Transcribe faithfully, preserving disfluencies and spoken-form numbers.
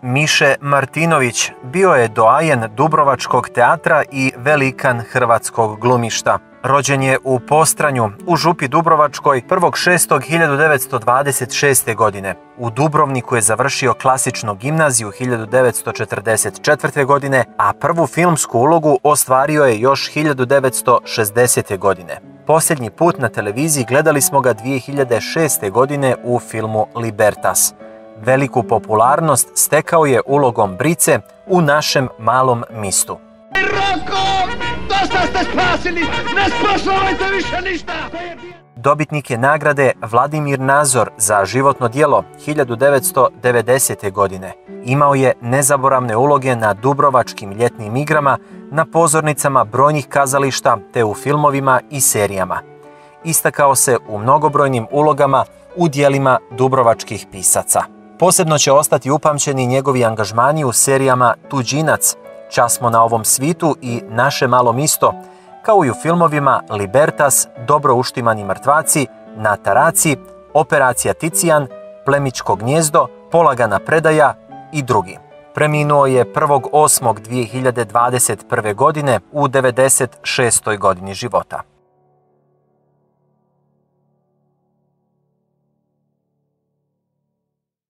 Miše Martinović bio je doajen Dubrovačkog teatra i velikan hrvatskog glumišta. Rođen je u Postranju, u Župi Dubrovačkoj, prvog šestog hiljadu devetsto dvadeset šeste. godine. U Dubrovniku je završio klasičnu gimnaziju hiljadu devetsto četrdeset četvrte. godine, a prvu filmsku ulogu ostvario je još hiljadu devetsto šezdesete. godine. Posljednji put na televiziji gledali smo ga dvije hiljade šeste. godine u filmu Libertas. Veliku popularnost stekao je ulogom Brice u Našem malom mistu. Roko, dosta ste spasili, ne spašavajte više ništa! Dobitnik je nagrade Vladimir Nazor za životno djelo hiljadu devetsto devedesete. godine. Imao je nezaboravne uloge na Dubrovačkim ljetnim igrama, na pozornicama brojnih kazališta te u filmovima i serijama. Istakao se u mnogobrojnim ulogama u djelima dubrovačkih pisaca. Posebno će ostati upamćeni njegovi angažmani u serijama Tuđinac, Čas smo na ovom svitu i Naše malo misto, kao i u filmovima Libertas, Dobro uštimani mrtvaci, Na taraci, Operacija Ticijan, Plemićko gnjezdo, Polagana predaja i drugi. Preminuo je prvog osmog dvije hiljade dvadeset prve. godine u devedeset šestoj. godini života.